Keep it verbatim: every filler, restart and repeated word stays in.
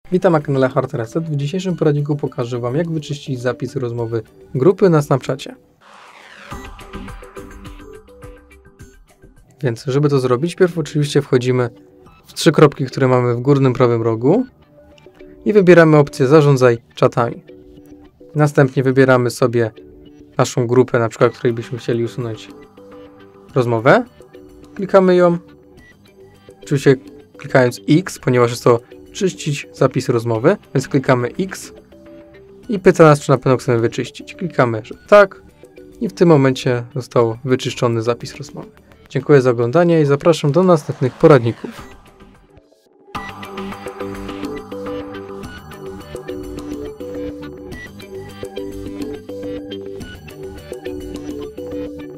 Witam na kanale Hard Reset. W dzisiejszym poradniku pokażę Wam, jak wyczyścić zapis rozmowy grupy na Snapchacie. Więc żeby to zrobić, pierw oczywiście wchodzimy w trzy kropki, które mamy w górnym prawym rogu i wybieramy opcję Zarządzaj czatami. Następnie wybieramy sobie naszą grupę, na przykład której byśmy chcieli usunąć rozmowę. Klikamy ją. Oczywiście klikając X, ponieważ jest to czyścić zapis rozmowy, więc klikamy X i pyta nas, czy na pewno chcemy wyczyścić. Klikamy, że tak i w tym momencie został wyczyszczony zapis rozmowy. Dziękuję za oglądanie i zapraszam do następnych poradników.